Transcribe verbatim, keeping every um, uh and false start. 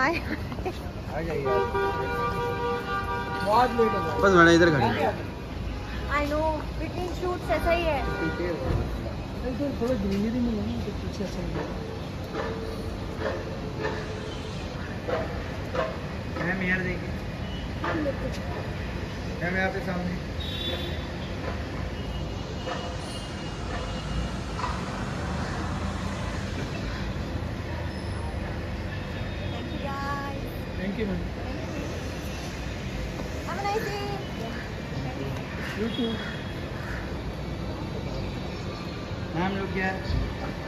हाय आ जाइए बहुत लेट हो गया। बस मैंने इधर खड़ी है। आई नो प्रीटी शूट्स ऐसा ही है। इधर थोड़ा ग्रीनरी में नहीं तो पीछे ऐसा ही है। मैम यार देखिए मैम यहाँ पे सामने। Thank you guys. Thank you ma'am. Have a nice day. You too. Ma'am लोग क्या